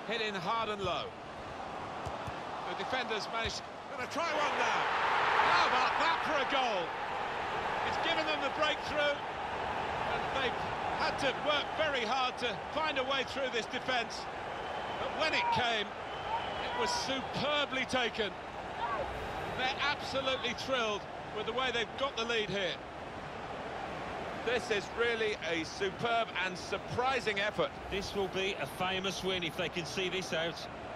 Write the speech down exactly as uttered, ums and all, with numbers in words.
hitting hard and low. The defenders managed... Going to try one now. How about that for a goal? It's given them the breakthrough, and they've had to work very hard to find a way through this defence. But when it came, it was superbly taken. They're absolutely thrilled with the way they've got the lead here. This is really a superb and surprising effort. This will be a famous win if they can see this out.